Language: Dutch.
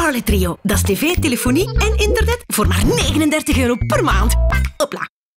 Charlie Trio, dat is tv, telefonie en internet voor maar 39 euro per maand. Hopla.